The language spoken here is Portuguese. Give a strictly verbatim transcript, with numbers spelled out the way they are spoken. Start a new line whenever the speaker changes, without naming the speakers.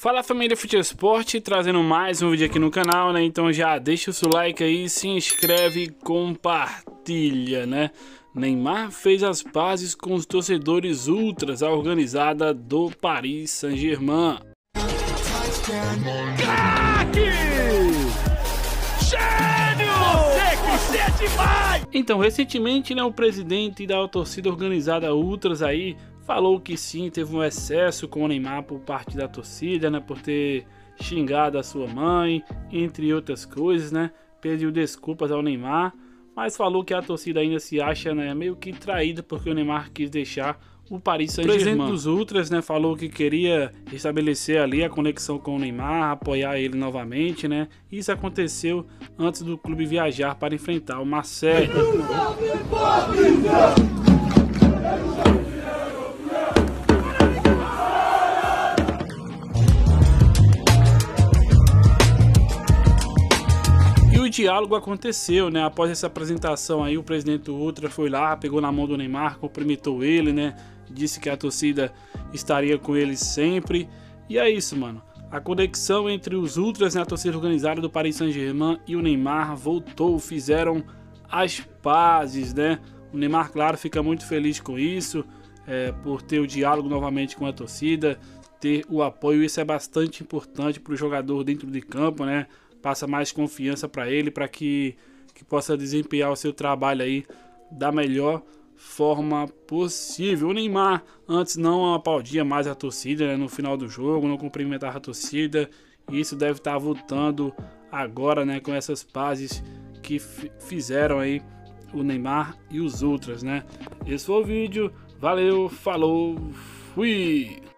Fala família Fute Esporte, trazendo mais um vídeo aqui no canal, né? Então já deixa o seu like aí, se inscreve e compartilha, né? Neymar fez as pazes com os torcedores ultras, a organizada do Paris Saint-Germain. Craque! Gênio! Você que é demais! Então, recentemente, né, o presidente da torcida organizada Ultras aí falou que sim, teve um excesso com o Neymar por parte da torcida, né, por ter xingado a sua mãe, entre outras coisas, né, pediu desculpas ao Neymar, mas falou que a torcida ainda se acha, né, meio que traída porque o Neymar quis deixar o Paris Saint-Germain. O presidente dos Ultras, né, falou que queria estabelecer ali a conexão com o Neymar, apoiar ele novamente, né, isso aconteceu antes do clube viajar para enfrentar o Marseille. O diálogo aconteceu, né? Após essa apresentação aí, o presidente do Ultra foi lá, pegou na mão do Neymar, cumprimentou ele, né? Disse que a torcida estaria com ele sempre. E é isso, mano. A conexão entre os Ultras, né, a torcida organizada do Paris Saint-Germain e o Neymar voltou, fizeram as pazes, né? O Neymar, claro, fica muito feliz com isso, é, por ter o diálogo novamente com a torcida, ter o apoio. Isso é bastante importante para o jogador dentro de campo, né? Passa mais confiança para ele, para que, que possa desempenhar o seu trabalho aí da melhor forma possível. O Neymar antes não aplaudia mais a torcida, né, no final do jogo, não cumprimentava a torcida. E isso deve estar voltando agora, né, com essas pazes que fizeram aí o Neymar e os Ultras, né? Esse foi o vídeo. Valeu, falou, fui!